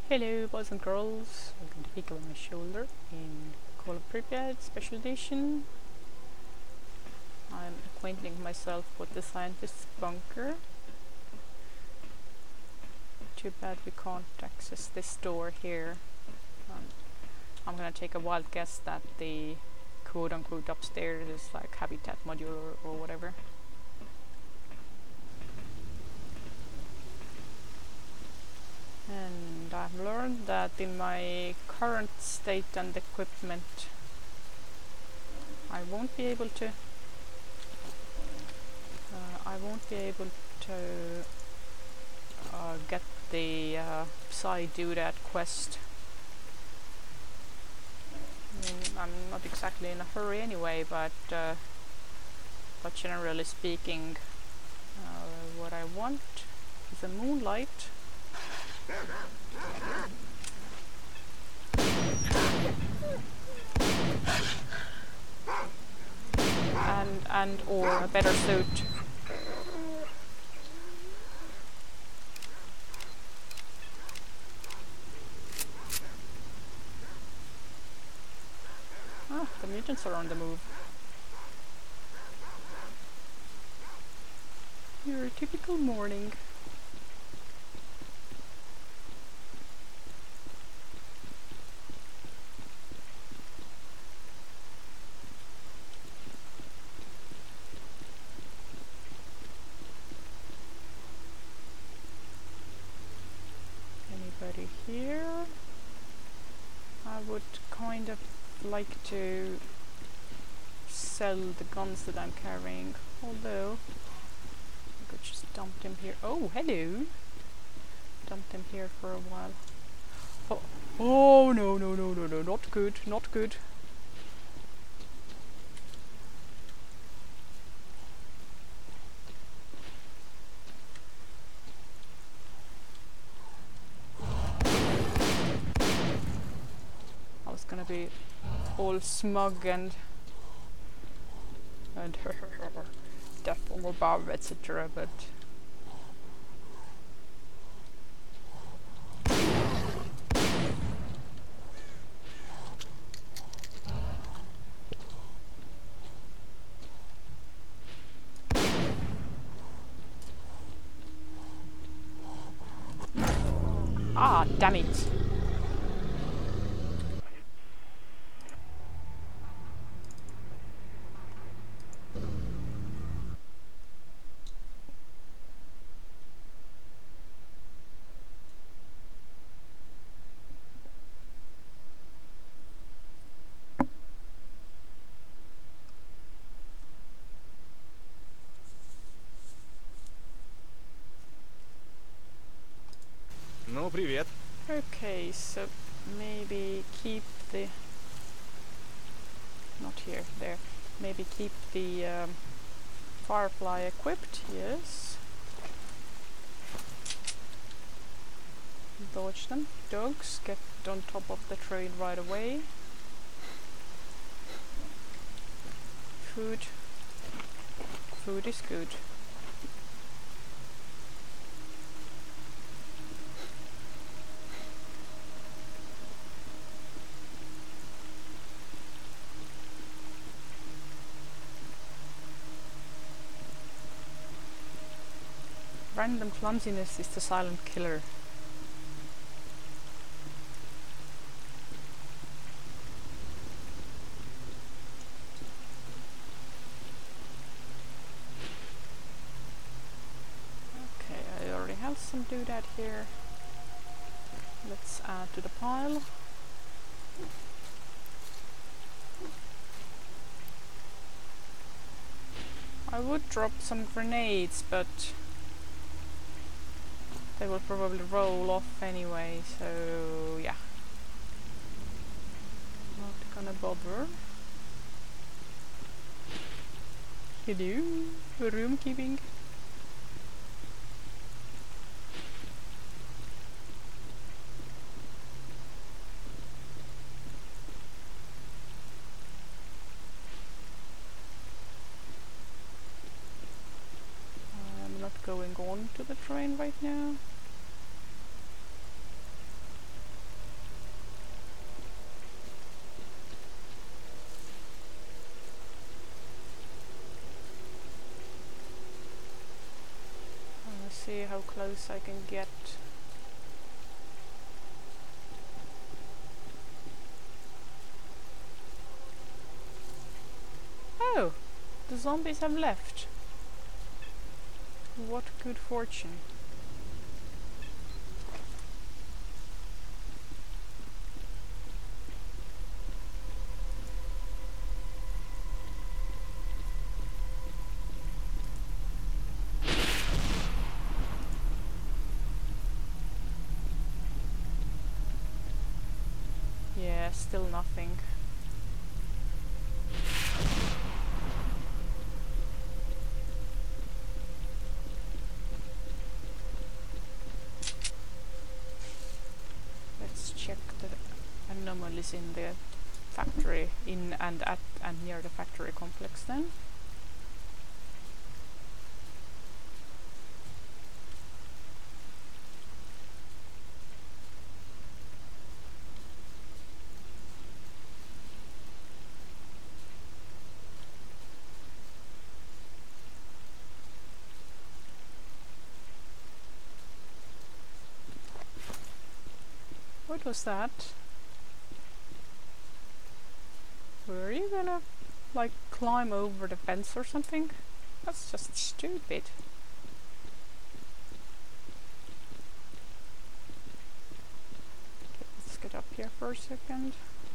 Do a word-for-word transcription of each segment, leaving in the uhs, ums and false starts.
Hello boys and girls, welcome to Peek Over My Shoulder in Call of Pripyat Special Edition. I'm acquainting myself with the scientist's bunker. Too bad we can't access this door here. Um, I'm gonna take a wild guess that the quote-unquote upstairs is like habitat module or, or whatever. And I've learned that in my current state and equipment I won't be able to uh, I won't be able to uh, get the uh, Psy do that quest. I mean, I'm not exactly in a hurry anyway, but uh, but generally speaking, uh, what I want is a moonlight. And and or a better suit. Ah, the mutants are on the move. Your typical morning. Anybody here? I would kind of like to sell the guns that I'm carrying, although I could just dump them here. Oh, hello! Dump them here for a while. Oh, oh no, no, no, no, no, not good, not good. I was gonna be all smug and and death from above, et cetera. But ah, damn it! Ну, привет. Okay, so maybe keep the not here, there. Maybe keep the um, Firefly equipped. Yes. Dodge them. Dogs, get on top of the train right away. Food. Food is good. Random clumsiness is the silent killer. Okay, I already have some doodad here. Let's add to the pile. I would drop some grenades, but they will probably roll off anyway, so yeah. Not gonna bother. Hello, room keeping. I'm not going on to the train right now. close I can get. Oh! The zombies have left. What good fortune. Yeah, still nothing. Let's check the anomalies in the factory, in and at and near the factory complex then. What was that? Were you gonna, like, climb over the fence or something? That's just stupid. Okay, let's get up here for a second.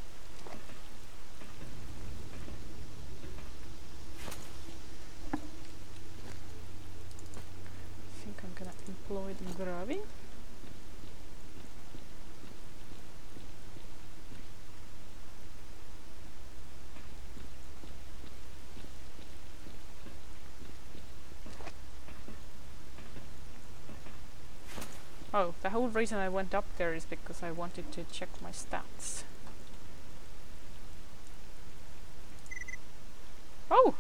I think I'm gonna employ the gravy. Oh, the whole reason I went up there is because I wanted to check my stats. Oh!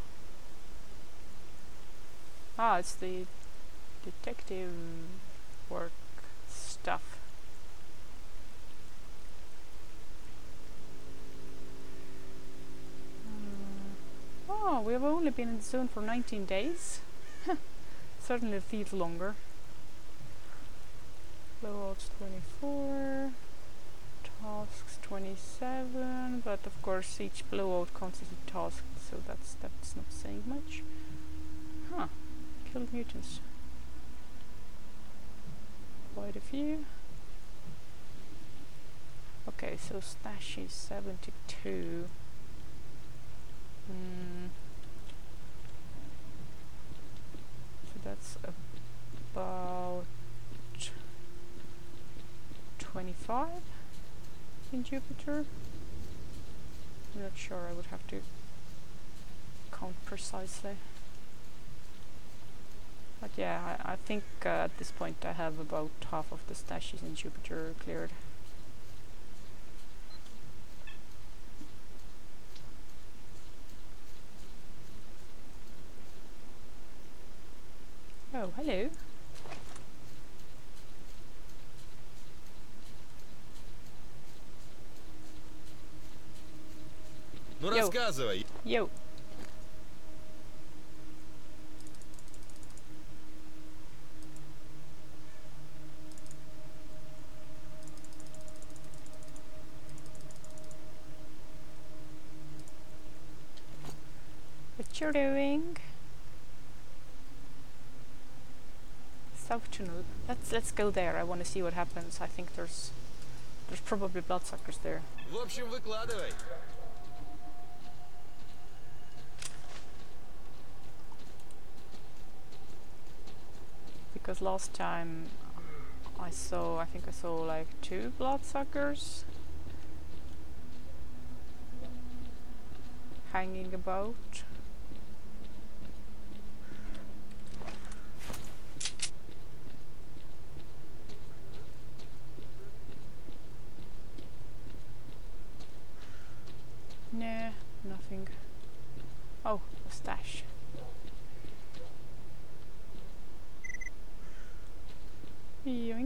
Ah, it's the detective work stuff. Mm. Oh, we have only been in the zone for nineteen days. Certainly feels longer. Blowout's twenty-four, tasks twenty-seven, but of course each blowout counts as a task, so that's that's not saying much. Huh, killed mutants. Quite a few. Okay, so stash is seventy-two. Mm. So that's about twenty-five in Jupiter. I'm not sure, I would have to count precisely. But yeah, I, I think uh, at this point I have about half of the stashes in Jupiter cleared. Oh, hello. Ну Yo. рассказывай. Yo. What you're doing? South Tunnel. Let's let's go there. I want to see what happens. I think there's there's probably bloodsuckers there. В общем, выкладывай. Because last time I saw, I think I saw like two bloodsuckers hanging about. Nah, nothing. Oh, a stash. Yoink.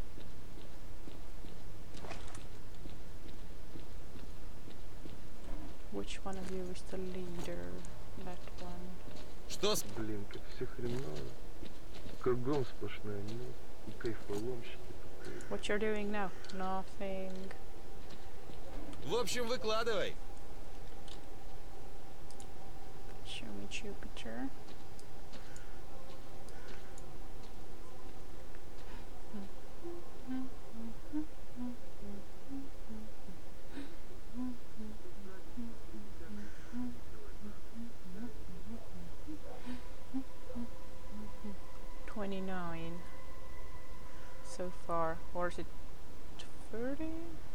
Which one of you is the leader? That one. Что с... Блин, как все хреново. Кругом сплошная муть. What you're doing now? Nothing. В общем, выкладывай. Show me Jupiter. twenty-nine so far, or is it thirty?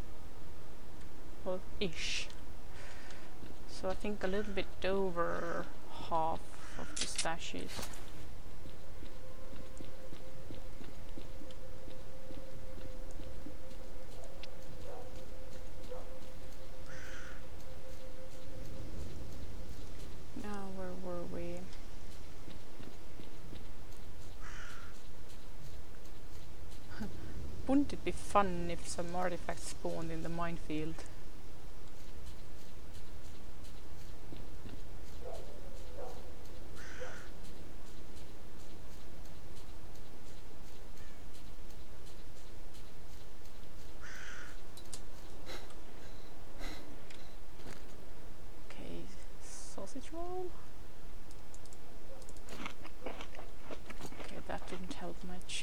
Well, ish. So I think a little bit over half of the stashes. Now, where were we? Wouldn't it be fun if some artifacts spawned in the minefield? Okay, sausage roll? Okay, that didn't help much.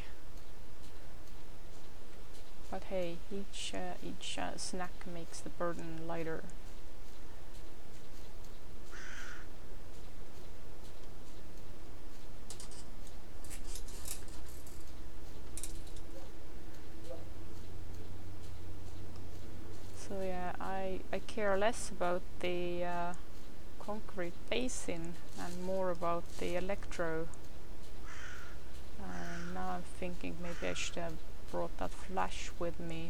But hey, each uh, each uh, snack makes the burden lighter. So yeah, I I care less about the uh, concrete basin and more about the electro. And now I'm thinking maybe I should have brought that flash with me.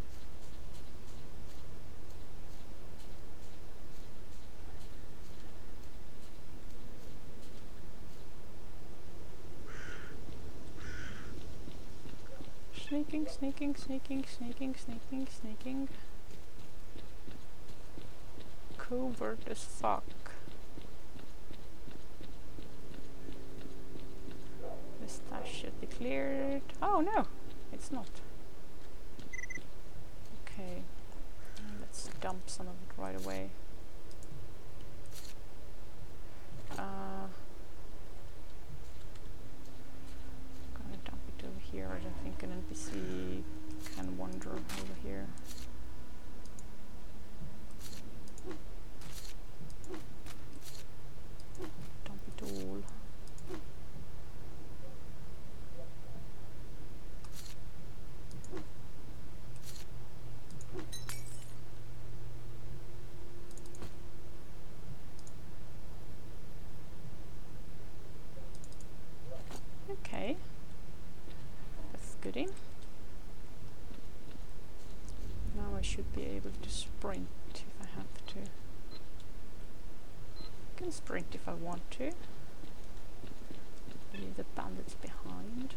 Sneaking, sneaking, sneaking, sneaking, sneaking, sneaking. Covert as fuck. The stash should be cleared. Oh no, it's not. Okay, let's dump some of it right away. Uh, gonna dump it over here. I don't think an N P C can wander over here. Dump it all. Okay, that's goodie. Now I should be able to sprint if I have to. I can sprint if I want to. Leave the bandits behind.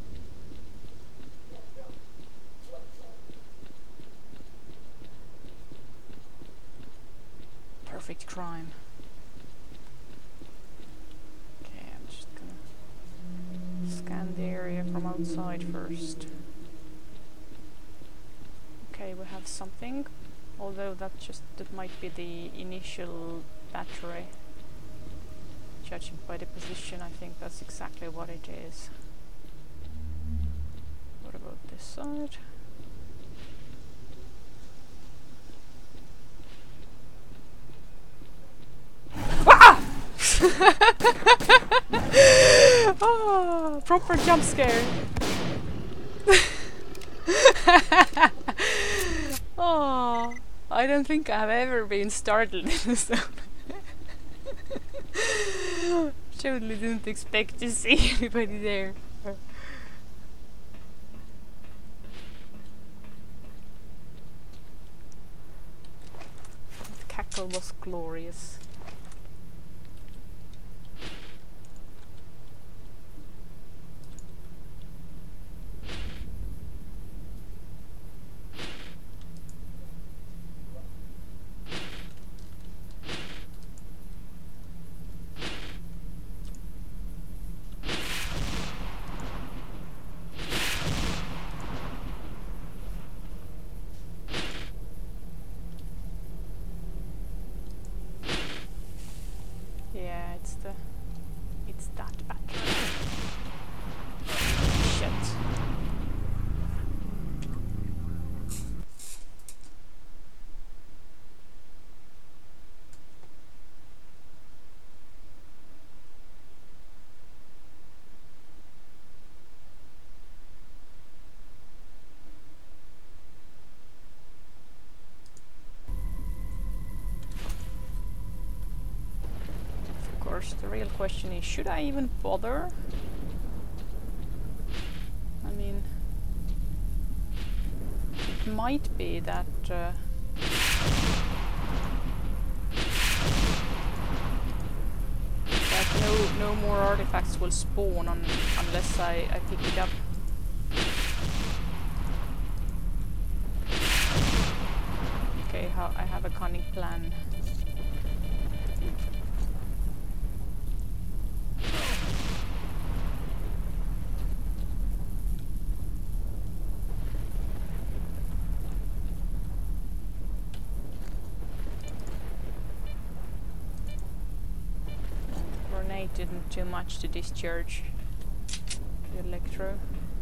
Perfect crime. Okay, I'm just gonna scan the area from outside first. Okay, we have something, although that just that might be the initial battery. Judging by the position, I think that's exactly what it is. What about this side? Ah! Oh, proper jump scare. Oh, I don't think I've ever been startled in this zone. Totally didn't expect to see anybody there. The cackle was glorious. The real question is, should I even bother? I mean, it might be that uh, that no no more artifacts will spawn on unless I, I pick it up. Okay, how I have a cunning plan. Grenade didn't do much to discharge the electro.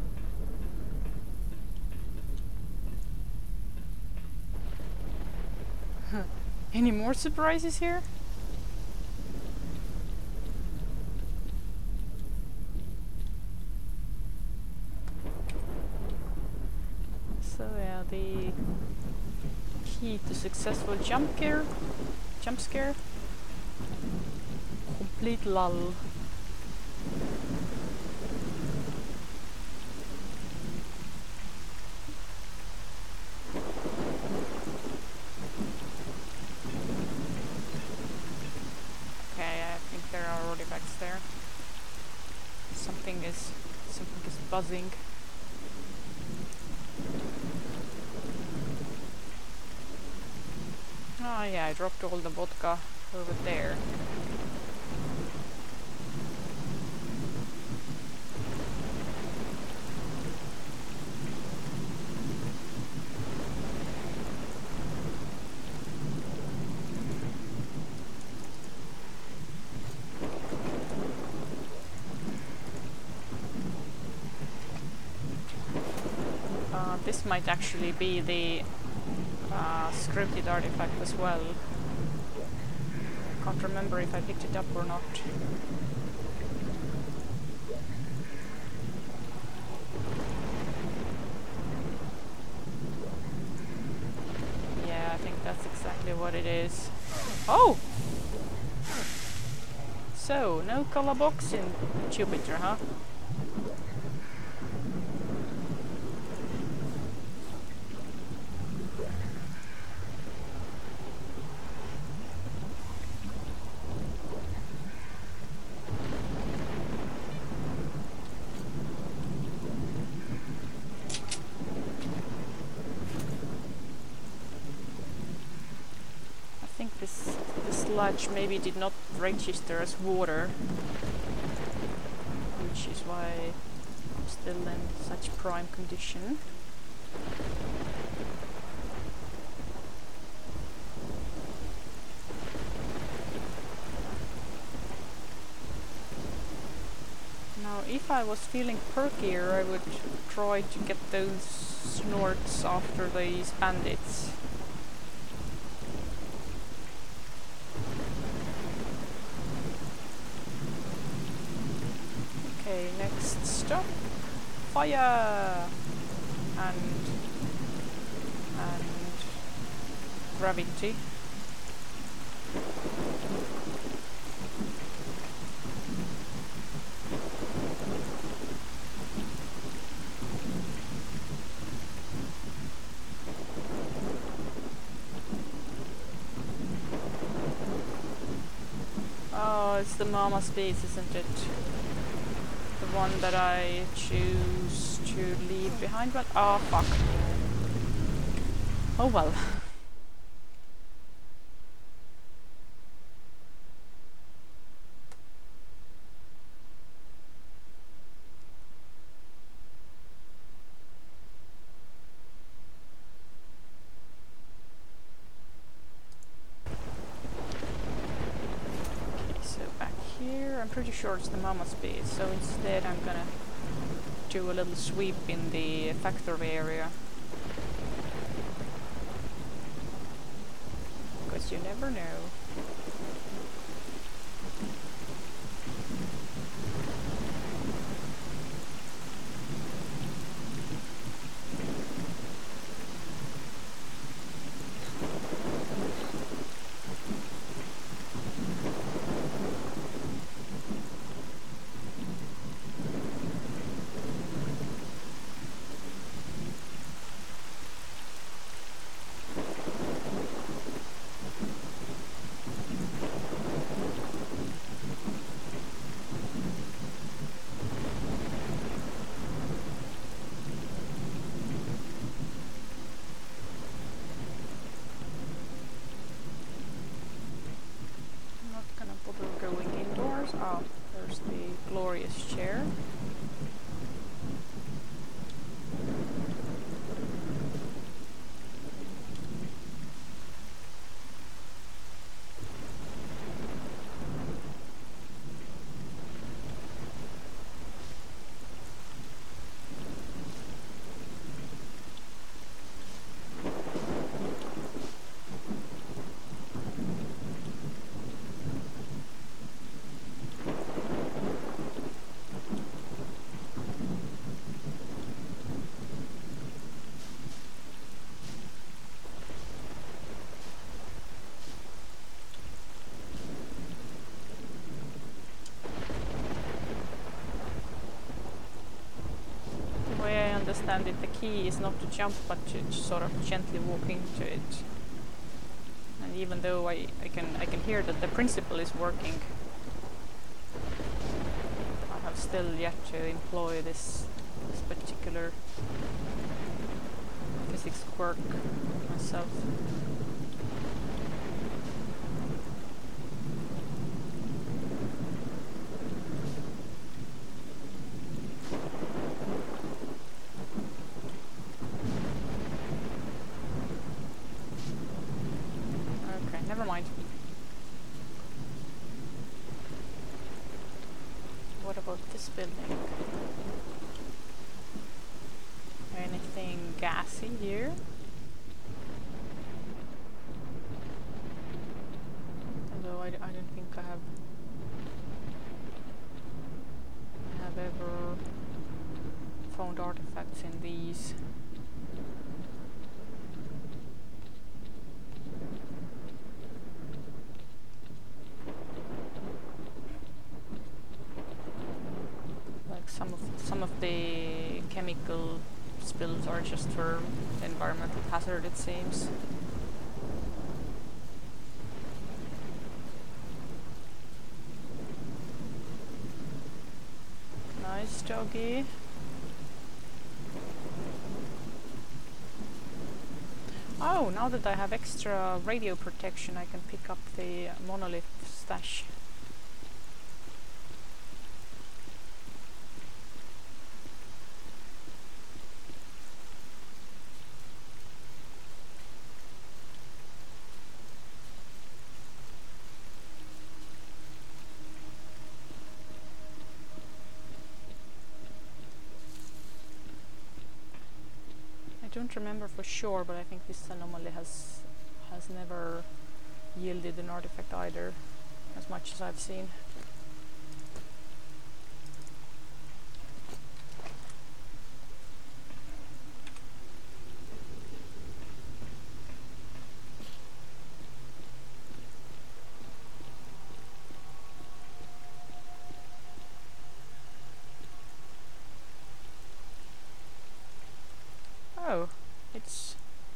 Any more surprises here? So yeah, the key to successful jump scare, jump scare, complete lull. Okay, I think there are artifacts there. Something is something is buzzing. Oh yeah, I dropped all the vodka over there. Uh, this might actually be the uh, scripted artifact as well. Can't remember if I picked it up or not. Yeah, I think that's exactly what it is. Oh! So, no color box in Jupiter, huh? I think this, this sludge maybe did not register as water, which is why I'm still in such prime condition. Now, if I was feeling perkier, I would try to get those snorts after these bandits. Okay, next stop. Fire! And... and... gravity. Oh, it's the mama space, isn't it? The one that I choose to leave behind, but oh fuck. Oh well. I'm pretty sure it's the mama space, so instead I'm gonna do a little sweep in the factory area. Because you never know. Oh, there's the glorious chair. The way I understand it, the key is not to jump, but to, to sort of gently walk into it. And even though I, I can I can hear that the principle is working, I have still yet to employ this this particular physics quirk myself. Okay, never mind. What about this building? Anything gassy here? Although I, d I don't think I have have ever found artifacts in these. Like some of some of the chemical spills are just for environmental hazard, it seems. Nice doggy. Oh, now that I have extra radio protection, I can pick up the monolith stash. I don't remember for sure, but I think this anomaly has has never yielded an artifact either, as much as I've seen. Oh, it's...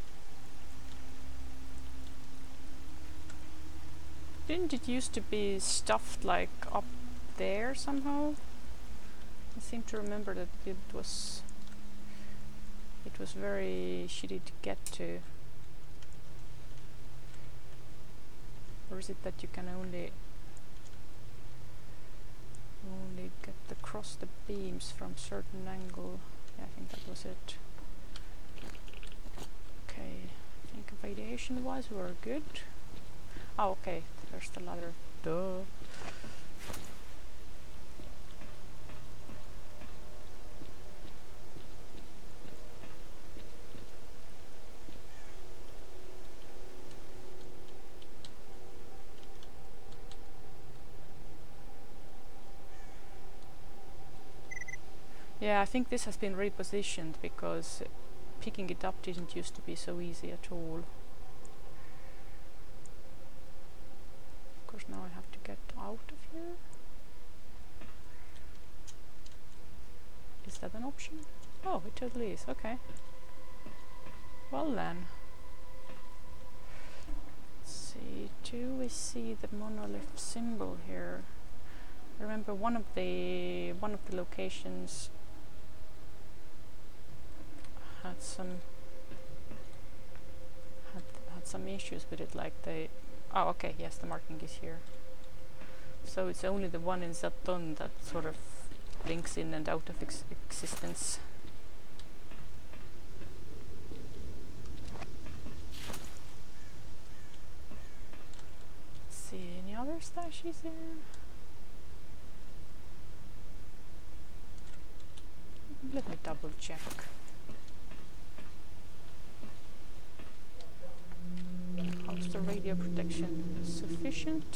Didn't it used to be stuffed like up there somehow? I seem to remember that it was... It was very shitty to get to. Or is it that you can only... only get across the beams from certain angle? Yeah, I think that was it. Okay, I think radiation wise we're good. Oh, okay, there's the ladder. Duh. Yeah, I think this has been repositioned because picking it up didn't used to be so easy at all. Of course, now I have to get out of here. Is that an option? Oh, it totally is. Okay. Well then. Let's see. Do we see the monolith symbol here? I remember one of the one of the locations had some had had some issues with it, like they... Oh, okay, yes, the marking is here. So it's only the one in Zaton that sort of blinks in and out of ex existence. Let's see, any other stashes here? Let me double check. How's the radio protection? Sufficient?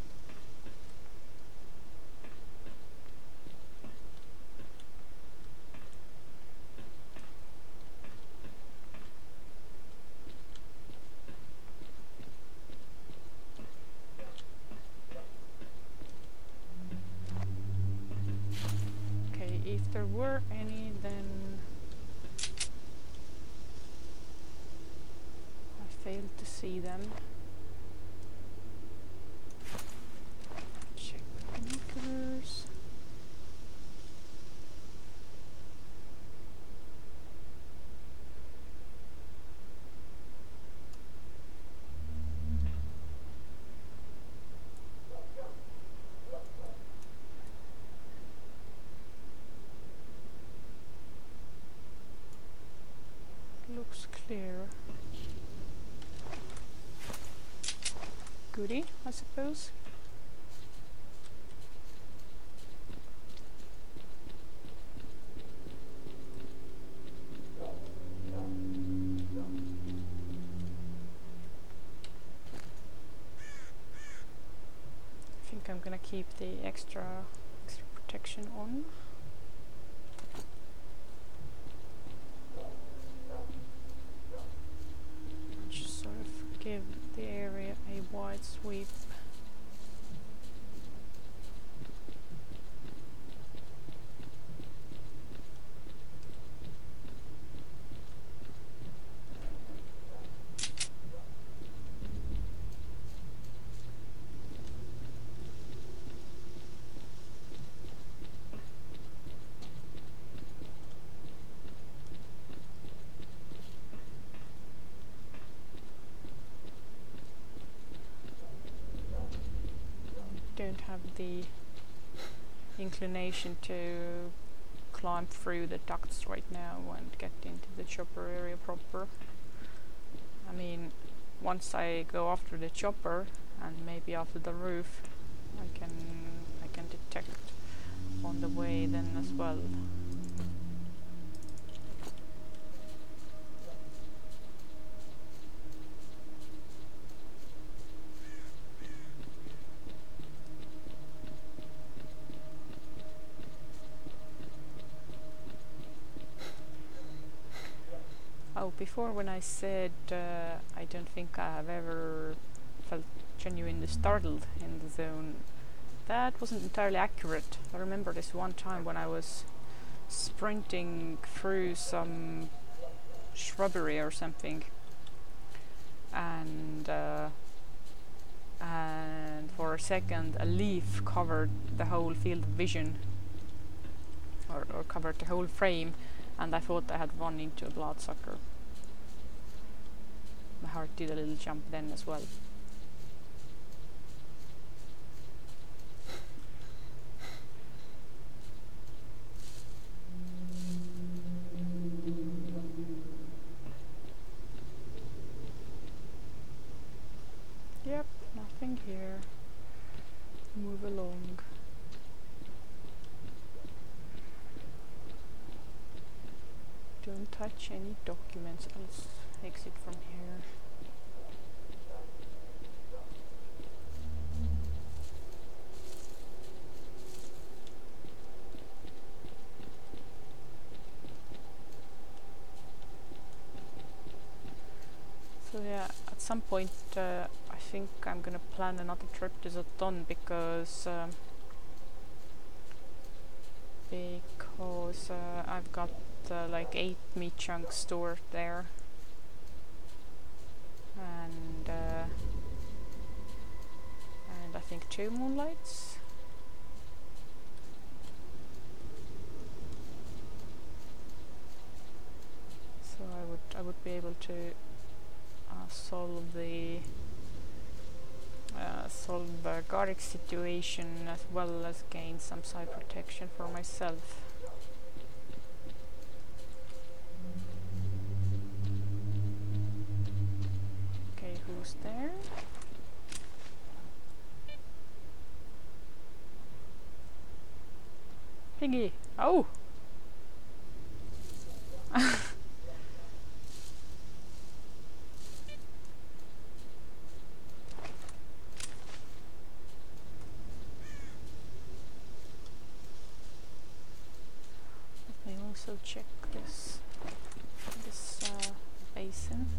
Okay, if there were any, then I failed to see them. Check binoculars. Looks clear. Goody, I suppose. I think I'm gonna keep the extra, extra protection on. Just sort of give the area a wide sweep. Don't have the inclination to climb through the ducts right now and get into the chopper area proper. I mean, once I go after the chopper and maybe after the roof, I can I can detect on the way then as well. Oh, before when I said uh, I don't think I have ever felt genuinely startled in the zone, that wasn't entirely accurate. I remember this one time when I was sprinting through some shrubbery or something, and uh, and for a second a leaf covered the whole field of vision, or, or covered the whole frame, and I thought I had run into a bloodsucker. My heart did a little jump then as well. Yep, nothing here. Move along. Don't touch any documents, I'll exit from here. So yeah, at some point uh, I think I'm gonna plan another trip to Zaton because um, because uh, I've got uh, like eight meat chunks stored there, and uh, and I think two moonlights. So I would I would be able to uh, solve the uh, solve a Garrick situation as well as gain some side protection for myself. Okay, who's there? Piggy! Oh! Let me also check this this uh, basin.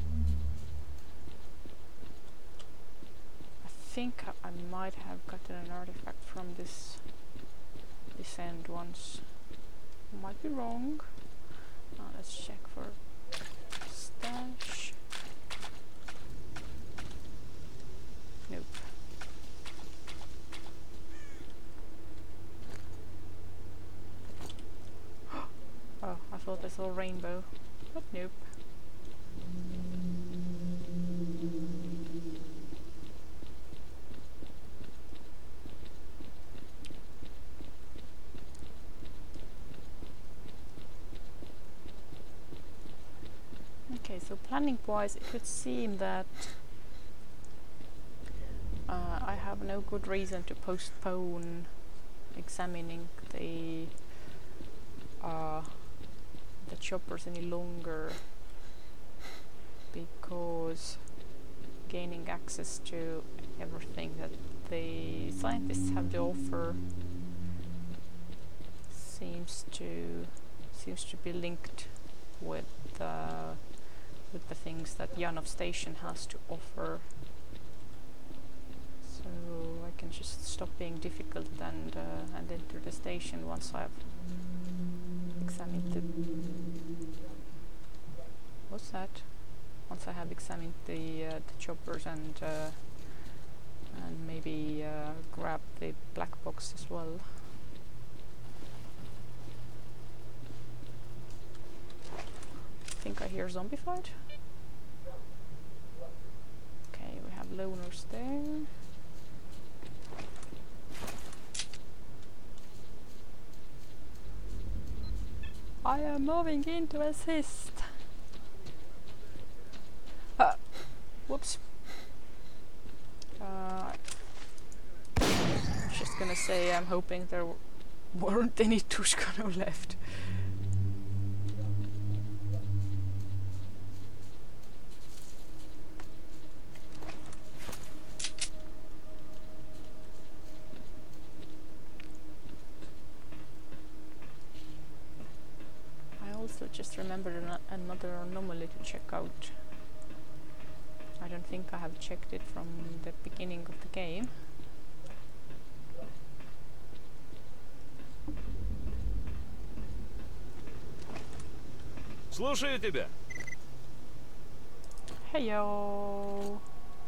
I think I, I might have gotten an artifact from this this end once. Might be wrong. Uh, let's check for stash. Nope. Oh, I thought I saw a rainbow, but nope. Okay, so planning wise it would seem that uh, I have no good reason to postpone examining the uh, the choppers any longer, because gaining access to everything that the scientists have to offer seems to seems to be linked with uh, with the things that Janov Station has to offer. So I can just stop being difficult and uh, and enter the station once I've examined the... What's that? Once I have examined the, uh, the choppers and uh, and maybe uh, grab the black box as well. I think I hear zombie fight. Okay, we have loners there. I am moving in to assist. Uh, whoops. Uh, just gonna say I'm hoping there w weren't any Tushkano left. Just remembered an another anomaly to check out. I don't think I have checked it from the beginning of the game. Слушаю тебя. Heyo.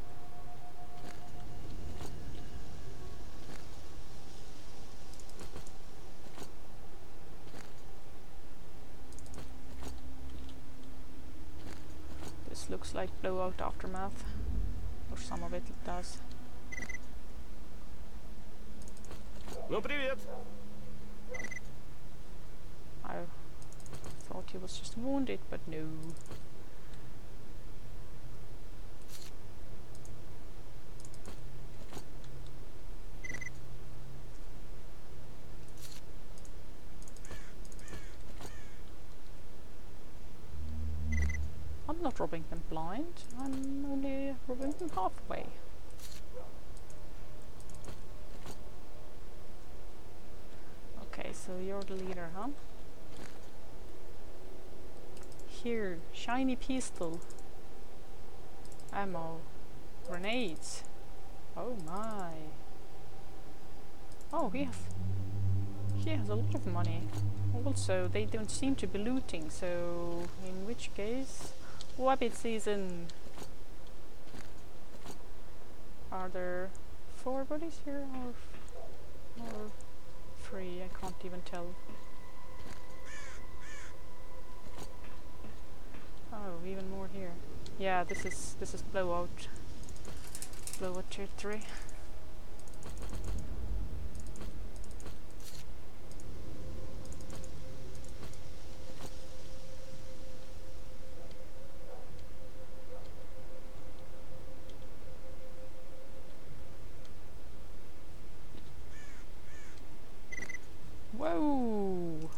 Looks like blowout aftermath, or some of it does. Ну привет. I thought he was just wounded, but no. I'm not robbing them blind, I'm only robbing them halfway. Okay, so you're the leader, huh? Here, shiny pistol. Ammo. Grenades. Oh my. Oh, he has, he has a lot of money. Also, they don't seem to be looting, so in which case... Wabbit season! Are there four bodies here or, or three? I can't even tell. Oh, even more here. Yeah, this is this is blowout. slow at tier three. Whoa!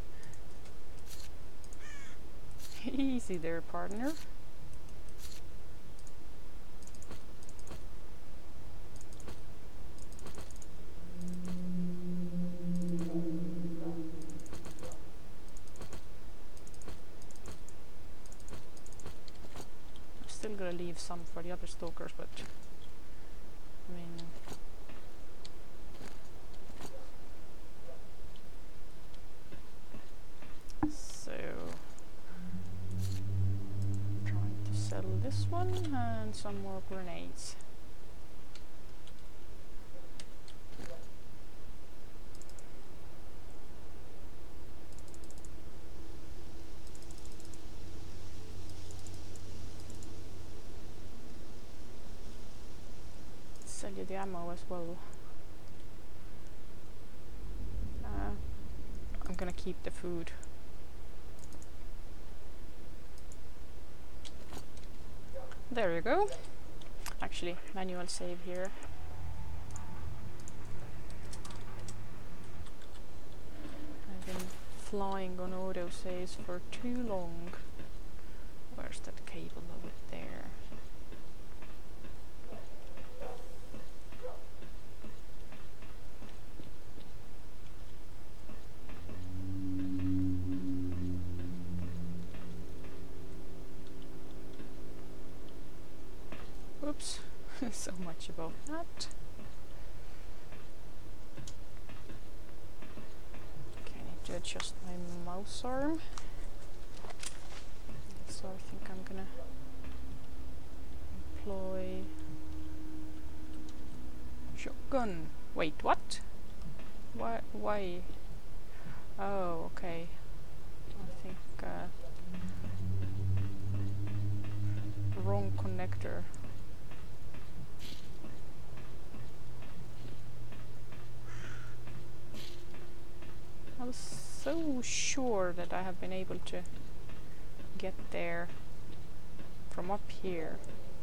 Easy there, partner. I'm still gonna leave some for the other stalkers, but I mean, so trying to sell this one and some more grenades. Sell you the ammo as well. Uh, I'm gonna keep the food. There you go. Actually, manual save here. I've been flying on auto saves for too long. Where's that cable over there? Oops, so much about that. Okay, I need to adjust my mouse arm. So I think I'm gonna employ shotgun. Wait, what? Why? Why? Oh, okay. I think uh, wrong connector. I was so sure that I have been able to get there from up here.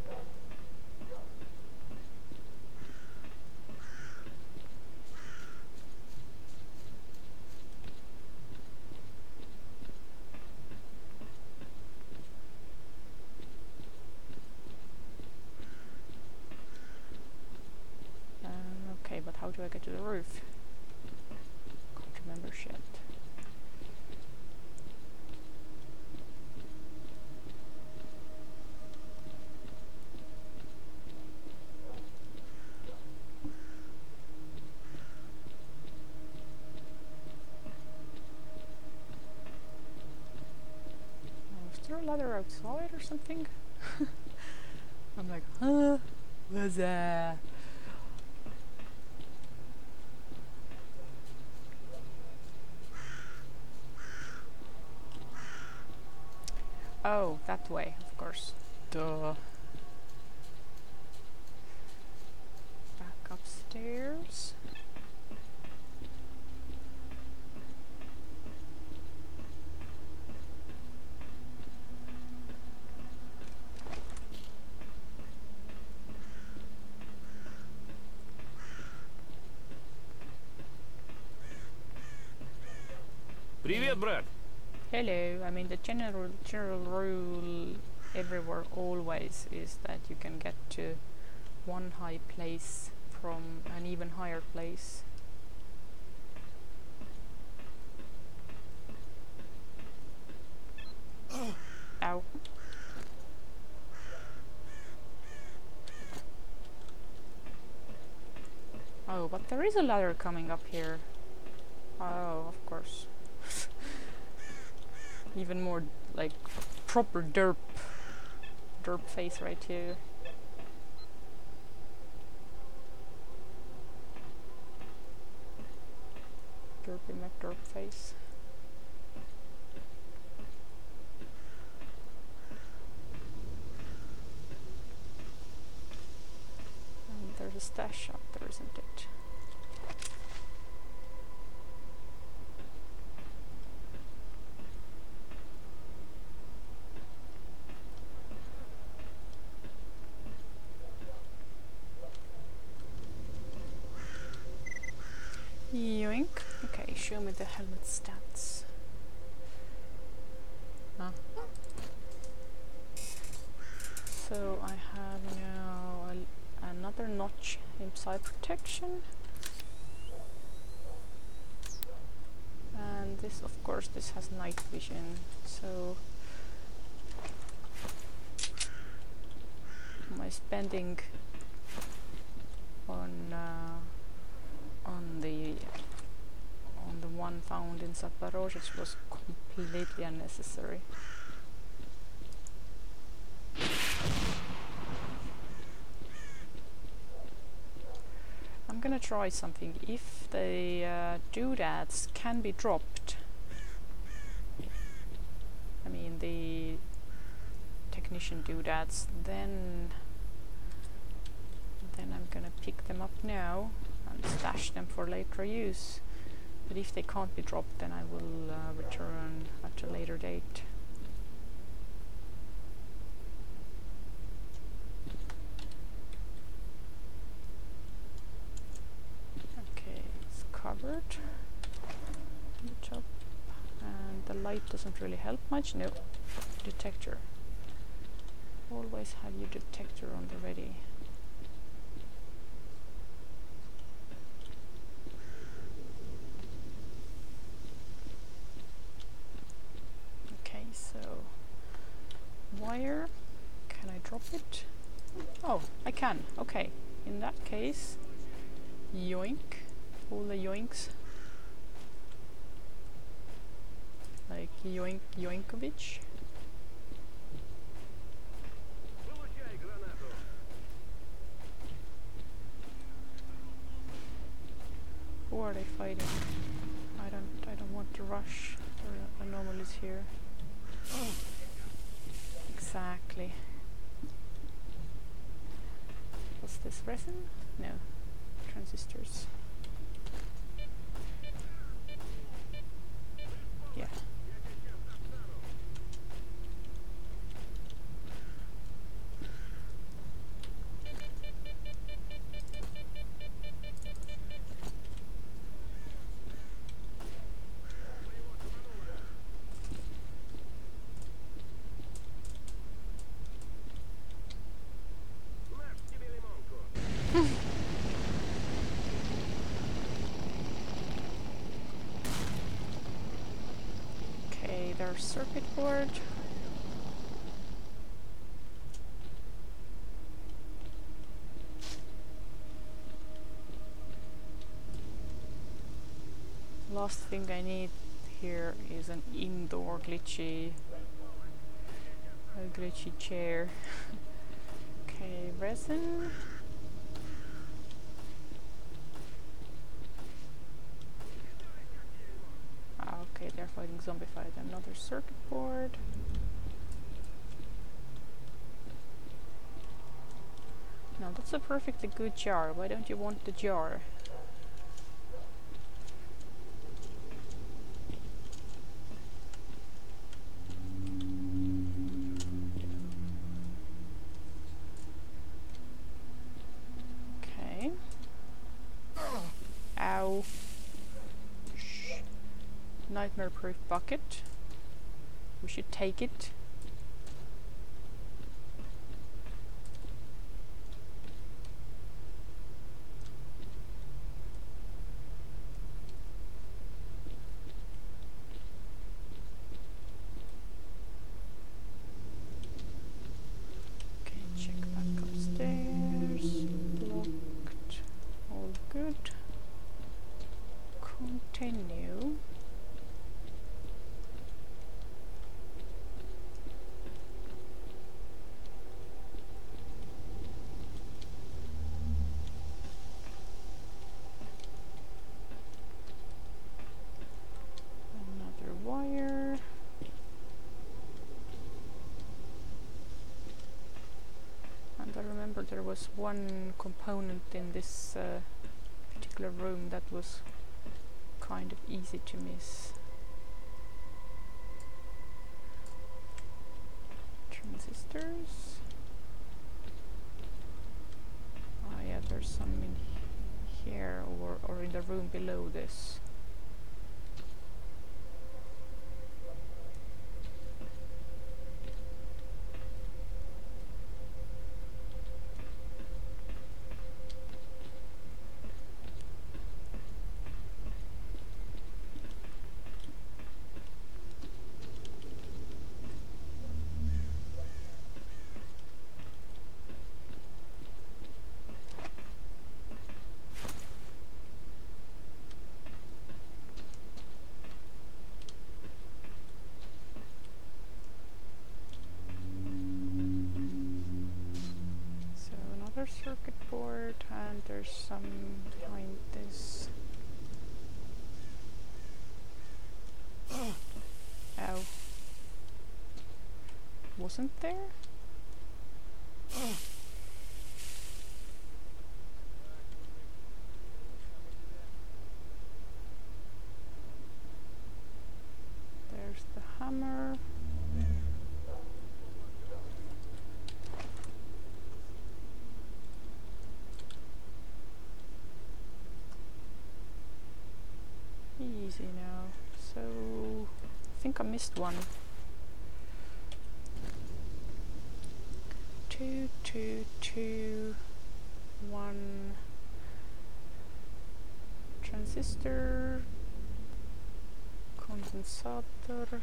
Um, okay, but how do I get to the roof? Can't remember shit. Is there a ladder outside or something? I'm like, huh? What's that? Oh, that way, of course. Duh. Back upstairs. Привет, брат. Hello. I mean, the general general rule everywhere always is that you can get to one high place from an even higher place. Ow. Oh, but there is a ladder coming up here. Oh, of course. Even more like proper derp derp face right here. Derpy McDerp face. stash up there, isn't it? Yoink. Okay, show me the helmet stats. Huh? So I have now a, another notch inside protection. And this, of course, this has night vision. So my spending on uh, on the on the one found in Zaporozhye was completely unnecessary. I'm gonna try something. If the uh, doodads can be dropped, I mean the technician doodads, then then I'm gonna pick them up now and stash them for later use. But if they can't be dropped, then I will uh, return at a later date. Okay, it's covered on the top, and the light doesn't really help much. No, detector. Always have your detector on the ready. Okay, so wire. Can I drop it? Oh, I can. Okay. In that case, yoink. All the yoinks. Like yoink yoinkovich. Who are they fighting? I don't I don't want to rush. There are anomalies here. Oh. Exactly. What's this, resin? No. Transistors. Yeah. Okay, there's circuit board. Last thing I need here is an indoor glitchy a glitchy chair. Okay, resin. Ah, okay, they're fighting zombified. Another circuit board. Now that's a perfectly good jar. Why don't you want the jar? Okay. Ow. Shh. Nightmare-proof bucket. We should take it. there was one component in this uh, particular room that was kind of easy to miss. Transistors. Ah, yeah, there's some in here or, or in the room below this. Circuit board, and there's some behind this. Ow. Wasn't there? There's the hammer. Easy now. So I think I missed one. Two, two, two, one transistor, condensator.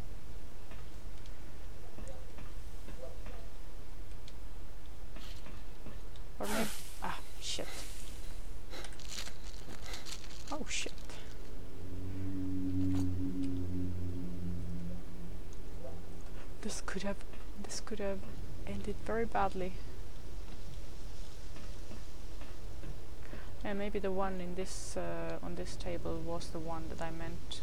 Or maybe, ah, shit. Oh shit. This could have, this could have ended very badly. And maybe the one in this, uh, on this table was the one that I meant.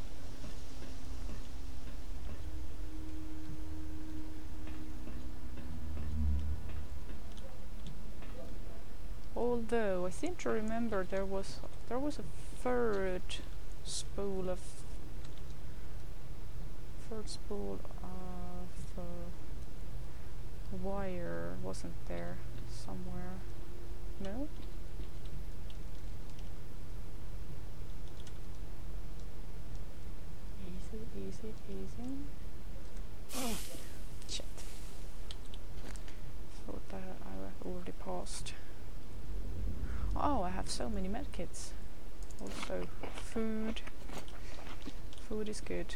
Although I seem to remember there was, there was a third spool of, third spool of uh, wire, wasn't there somewhere? No? Easy, easy, easy. Oh, shit. Thought that I already passed. Oh, I have so many medkits. Also, food. Food is good.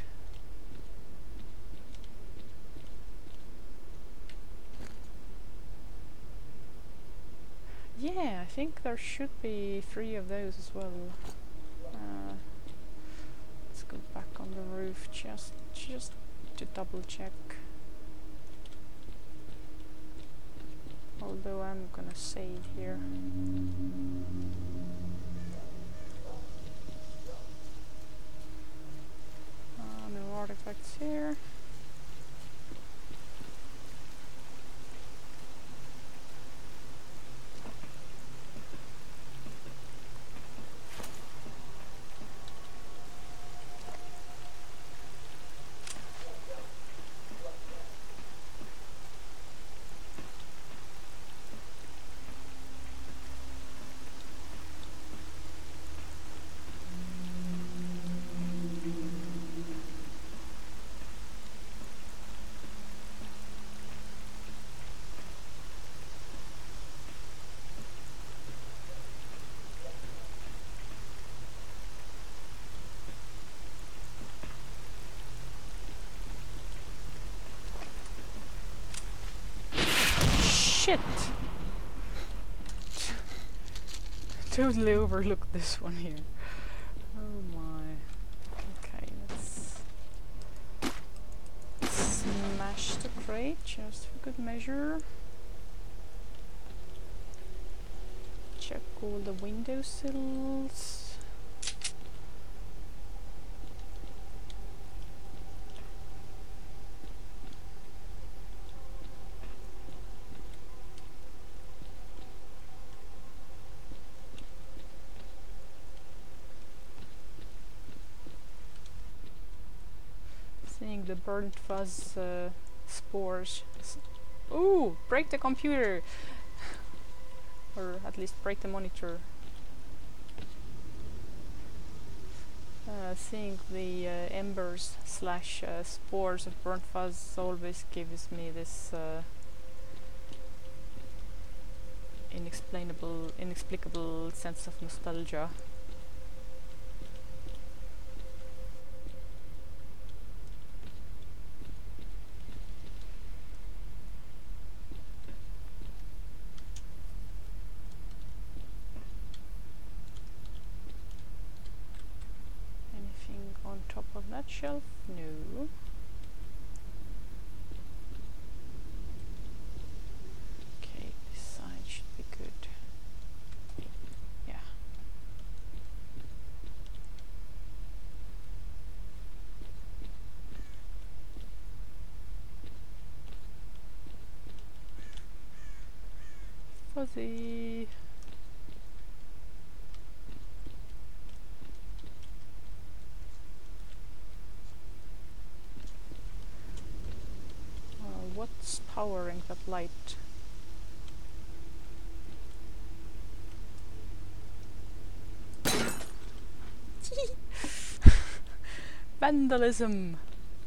Yeah, I think there should be three of those as well. Uh, let's go back on the roof just, just to double check. Although I'm gonna save here. Uh, no artifacts here. Shit! Totally overlooked this one here. Oh my. Okay, let's smash the crate just for good measure. Check all the windowsills. seeing the burnt fuzz uh, spores. S Ooh! Break the computer! Or at least break the monitor. Uh, seeing the uh, embers slash uh, spores of burnt fuzz always gives me this uh, inexplainable, inexplicable sense of nostalgia. Anything on top of that shelf? No. Okay, this side should be good. Yeah. Fuzzy. Uh, what's powering that light? Vandalism!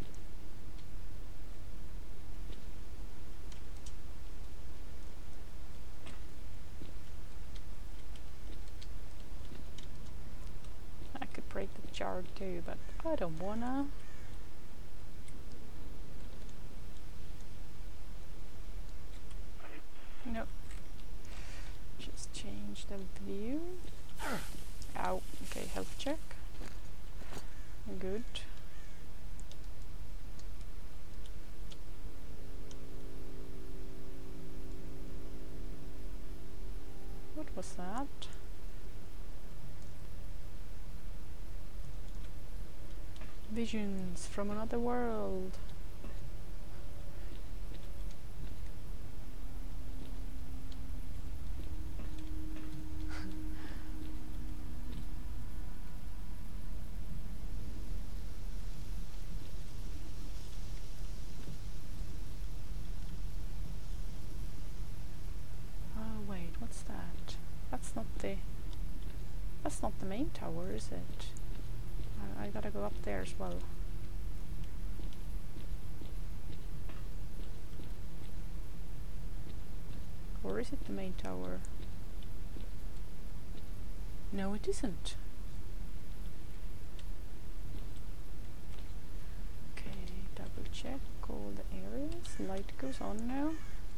I could break the jar too, but I don't wanna. Nope. Just change the view. Ow. Okay, health check. Good. What was that? Visions from another world. Oh wait, what's that? That's not the... That's not the main tower, is it? I, I gotta go up there as well. Or is it the main tower? No, it isn't. Okay, double check all the areas. Light goes on now.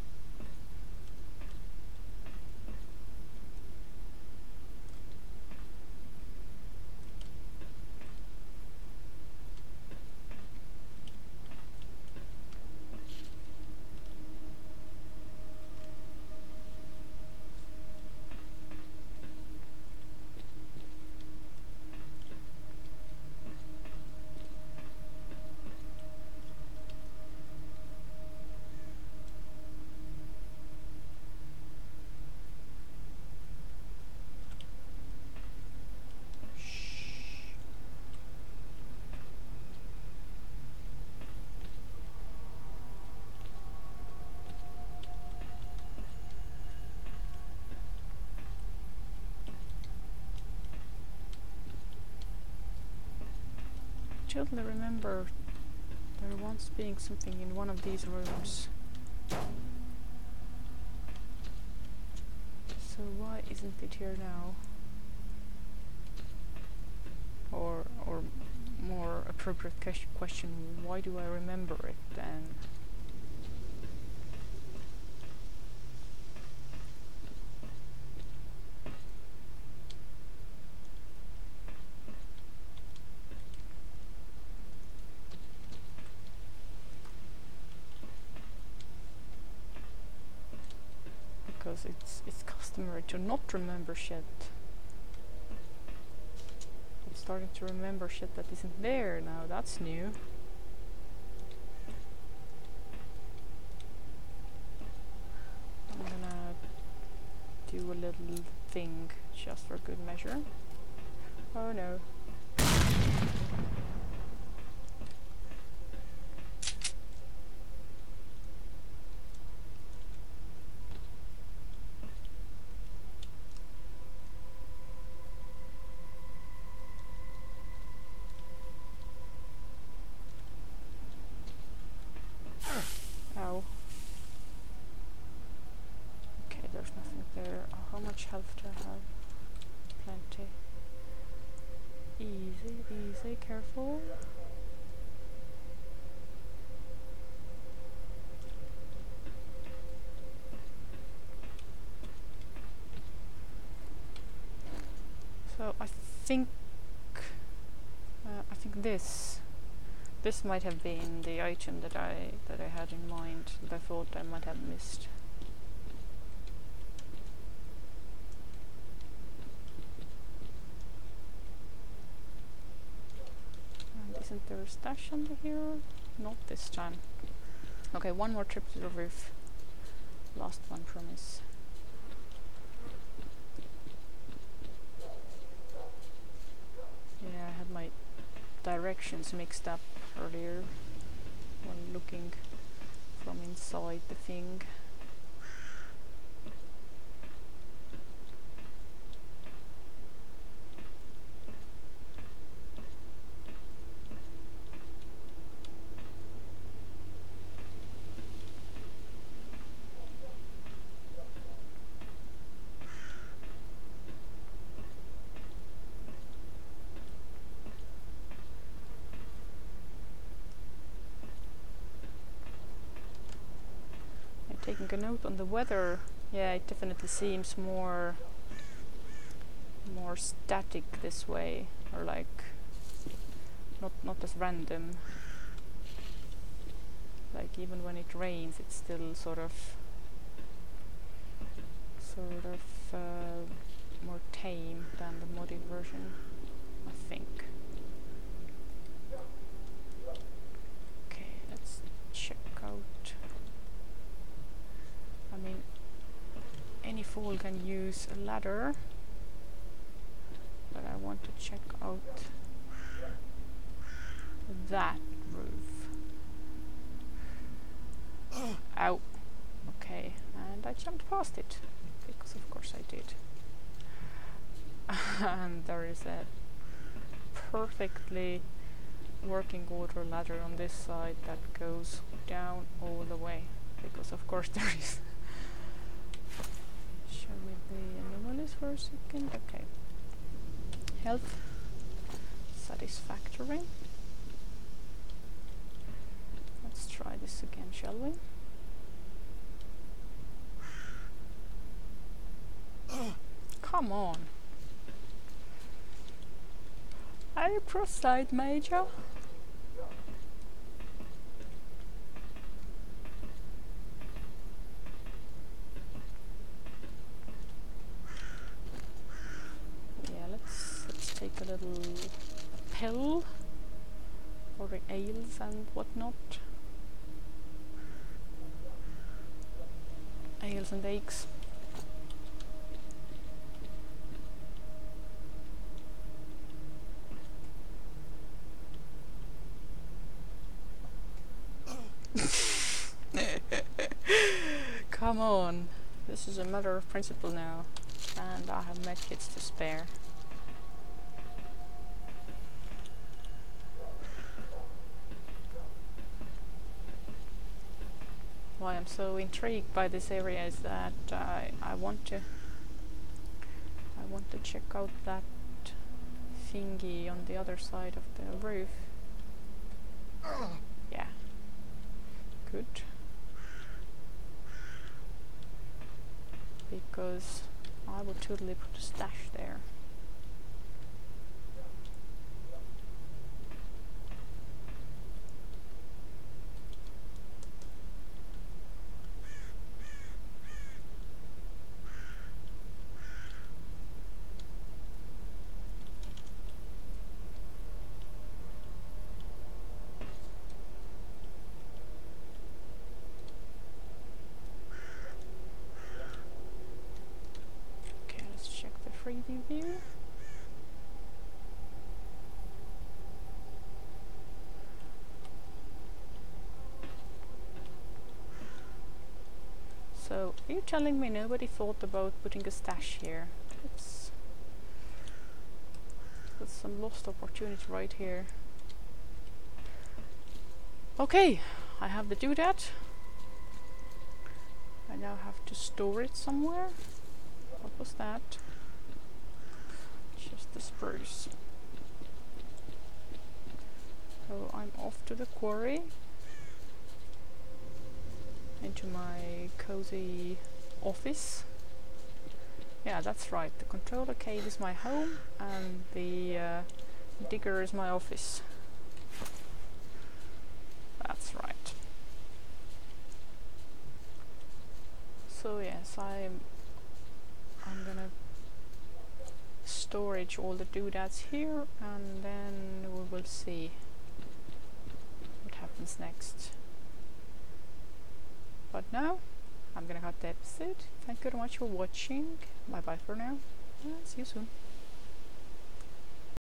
I totally remember there once being something in one of these rooms. So why isn't it here now? Or, or more appropriate question, why do I remember it then? Because it's it's customary to not remember shit. I'm starting to remember shit that isn't there now. That's new. I'm gonna do a little thing just for good measure. Oh no. there. Oh, how much health do I have? Plenty. Easy, easy, careful. So I think uh, I think this this might have been the item that I that I had in mind that I thought I might have missed. And isn't there a stash under here? Not this time. Okay, one more trip to the roof. Last one, promise. Yeah, I had my directions mixed up earlier when looking from inside the thing. Taking a note on the weather, yeah, it definitely seems more more static this way, or like not not as random. Like even when it rains, it's still sort of sort of uh, more tame than the modded version, I think. Okay, let's check out. I mean, any fool can use a ladder, but I want to check out that roof. Ow. Okay, and I jumped past it, because of course I did. And there is a perfectly working order ladder on this side that goes down all the way, because of course there is. Show me the anomalies for a second. Okay. Health. Satisfactory. Let's try this again, shall we? Come on. I proceed, Major. Take a little pill for the ales and whatnot. Ales and aches. Come on, this is a matter of principle now, and I have medkits to spare. Why I'm so intrigued by this area is that uh, I want to I want to check out that thingy on the other side of the roof. Yeah. Good. Because I would totally put a stash there. Preview view. So, are you telling me nobody thought about putting a stash here? It's that's some lost opportunity right here. Okay, I have to do that. I now have to store it somewhere. What was that? Just the spruce. So I'm off to the quarry. Into my cozy office. Yeah, that's right. The controller cave is my home and the uh, digger is my office. That's right. So yes, I'm I'm gonna storage all the doodads here and then we will see what happens next. But now I'm gonna cut the episode. Thank you very much for watching. Bye bye for now. Uh, see you soon.